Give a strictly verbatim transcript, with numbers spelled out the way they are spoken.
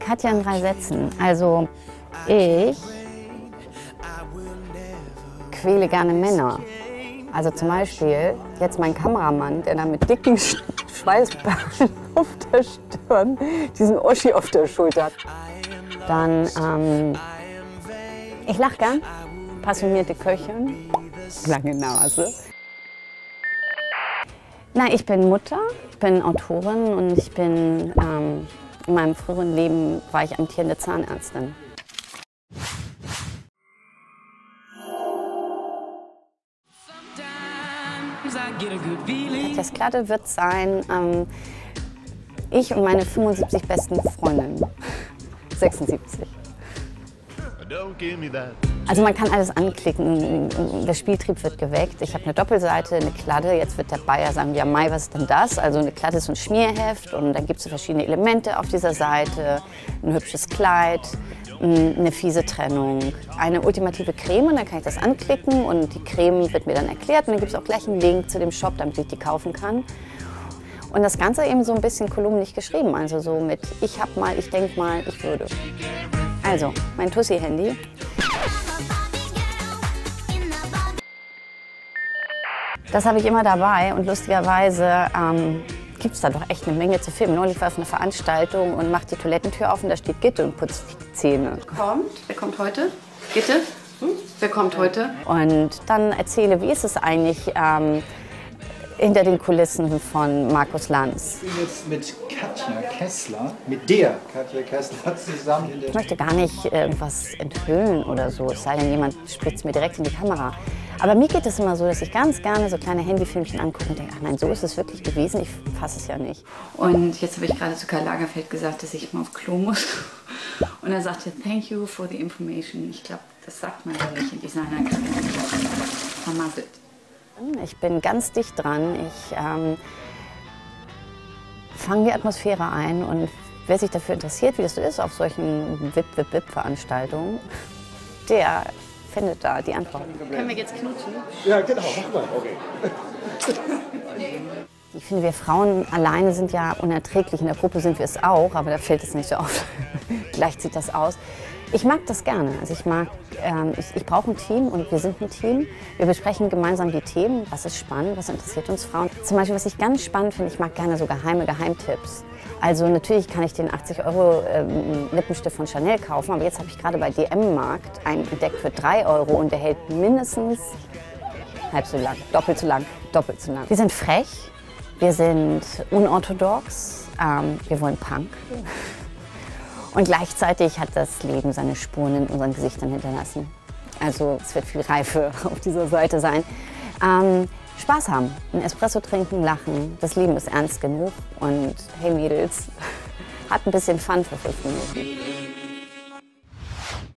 Katja in drei Sätzen. Also ich quäle gerne Männer. Also zum Beispiel jetzt mein Kameramann, der da mit dicken Schweißperlen auf der Stirn diesen Oschi auf der Schulter hat. Dann, ähm, ich lache gern, passionierte Köchin, lange Nase. Nein, ich bin Mutter, ich bin Autorin und ich bin, ähm, in meinem früheren Leben war ich amtierende Zahnärztin. Das Glatte wird sein, ähm, ich und meine fünfundsiebzig besten Freundinnen. sechsundsiebzig. Also man kann alles anklicken, der Spieltrieb wird geweckt. Ich habe eine Doppelseite, eine Kladde, jetzt wird der Bayer sagen, ja Mai, was ist denn das? Also eine Kladde ist so ein Schmierheft und dann gibt es so verschiedene Elemente auf dieser Seite. Ein hübsches Kleid, eine fiese Trennung, eine ultimative Creme und dann kann ich das anklicken und die Creme wird mir dann erklärt und dann gibt es auch gleich einen Link zu dem Shop, damit ich die kaufen kann. Und das Ganze eben so ein bisschen kolumnig geschrieben, also so mit ich hab mal, ich denk mal, ich würde. Also, mein Tussi-Handy. Das habe ich immer dabei und lustigerweise ähm, gibt es da doch echt eine Menge zu filmen. Neulich war es eine Veranstaltung und macht die Toilettentür auf und da steht Gitte und putzt die Zähne. Kommt? Wer kommt heute? Gitte? Hm? Wer kommt heute? Und dann erzähle, wie ist es eigentlich ähm, hinter den Kulissen von Markus Lanz. Ich bin jetzt mit Katja Kessler, mit der Katja Kessler zusammen in der... Ich möchte gar nicht irgendwas enthüllen oder so, es sei denn, jemand spricht es mir direkt in die Kamera. Aber mir geht es immer so, dass ich ganz gerne so kleine Handyfilmchen angucke und denke, ach nein, so ist es wirklich gewesen, ich fasse es ja nicht. Und jetzt habe ich gerade zu Karl Lagerfeld gesagt, dass ich mal auf Klo muss. Und er sagte, thank you for the information. Ich glaube, das sagt man ja nicht in Designerkabinen. Vermasselt. Ich bin ganz dicht dran. Ich ähm, fange die Atmosphäre ein und wer sich dafür interessiert, wie das so ist auf solchen Wip-Wip-Wip-Veranstaltungen, der findet da die Antworten. Können wir jetzt knutschen? Ja, genau, mach mal. Okay. Ich finde, wir Frauen alleine sind ja unerträglich. In der Gruppe sind wir es auch, aber da fällt es nicht so auf. Gleich sieht das aus. Ich mag das gerne. Also ich mag, ähm, ich, ich brauche ein Team und wir sind ein Team. Wir besprechen gemeinsam die Themen. Was ist spannend? Was interessiert uns Frauen? Zum Beispiel, was ich ganz spannend finde, ich mag gerne so geheime Geheimtipps. Also natürlich kann ich den achtzig Euro ähm, Lippenstift von Chanel kaufen, aber jetzt habe ich gerade bei D M-Markt einen entdeckt für drei Euro und der hält mindestens halb so lang, doppelt so lang, doppelt so lang. Wir sind frech, wir sind unorthodox, ähm, wir wollen Punk. Und gleichzeitig hat das Leben seine Spuren in unseren Gesichtern hinterlassen. Also es wird viel Reife auf dieser Seite sein. Ähm, Spaß haben, ein Espresso trinken, lachen. Das Leben ist ernst genug und hey Mädels, hat ein bisschen Fun für fünf Minuten.